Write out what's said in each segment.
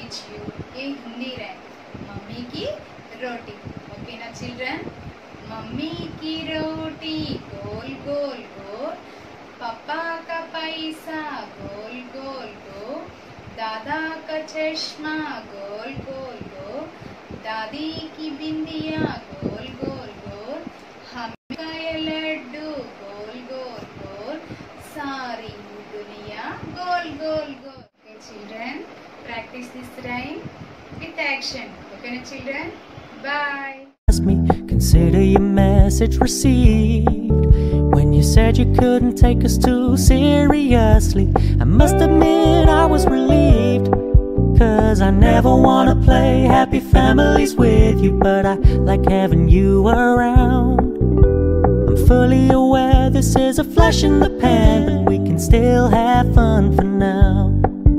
teach you a Hindi rhyme. Mummy ki roti. Okay na children? Mummy ki roti gol gol gol. Papa ka paisa gol gol gol. Dada ka chashma gol gol gol. Dadi ki bindiya gol gol gol. Hame ka ye laddu gol gol gol. Sari Duniya gol gol gol. Okay children, practice this rhyme with action. Okay na children? Bye. Ask me, consider your message received. When you said you couldn't take us too seriously, I must admit I was relieved. Cause I never wanna play happy families with you, but I like having you around. I'm fully aware this is a flash in the pan, but we can still have fun for now.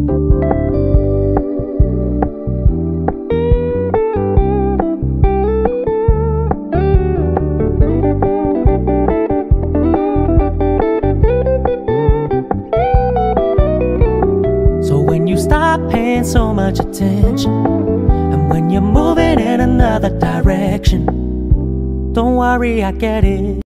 Stop paying so much attention, and when you're moving in another direction, don't worry, I get it.